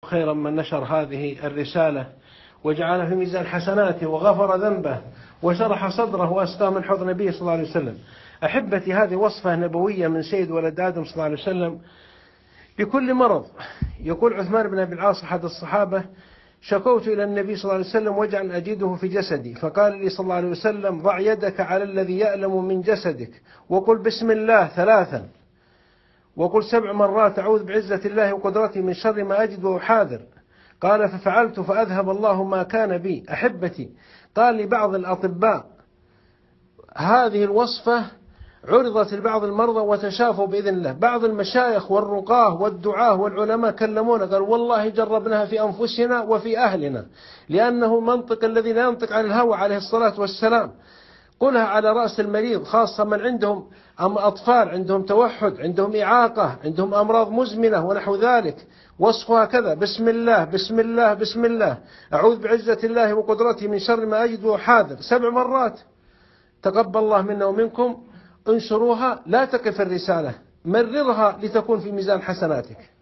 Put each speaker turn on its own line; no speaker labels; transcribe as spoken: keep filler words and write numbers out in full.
خيرا من نشر هذه الرسالة وجعل في ميزان حسناته وغفر ذنبه وشرح صدره وأسقى من حوض النبي صلى الله عليه وسلم. أحبتي، هذه وصفة نبوية من سيد ولد آدم صلى الله عليه وسلم بكل مرض. يقول عثمان بن أبي العاص أحد الصحابة: شكوت إلى النبي صلى الله عليه وسلم وجعا أجده في جسدي، فقال لي صلى الله عليه وسلم: ضع يدك على الذي يألم من جسدك وقل بسم الله ثلاثا، وقل سبع مرات أعوذ بعزة الله وقدرته من شر ما أجد وأحاذر. قال: ففعلت فأذهب الله ما كان بي. أحبتي، قال لي بعض الأطباء هذه الوصفة عرضت لبعض المرضى وتشافوا بإذن الله. بعض المشايخ والرقاه والدعاه والعلماء كلمونا قال: والله جربناها في أنفسنا وفي أهلنا، لأنه منطق الذي لا ينطق عن الهوى عليه الصلاة والسلام. قلها على رأس المريض، خاصة من عندهم أطفال، عندهم توحد، عندهم إعاقة، عندهم أمراض مزمنة ونحو ذلك. وصفها كذا: بسم الله بسم الله بسم الله، أعوذ بعزة الله وقدرته من شر ما أجد وأحاذر، سبع مرات. تقبل الله منا ومنكم. انشروها، لا تقف الرسالة، مررها لتكون في ميزان حسناتك.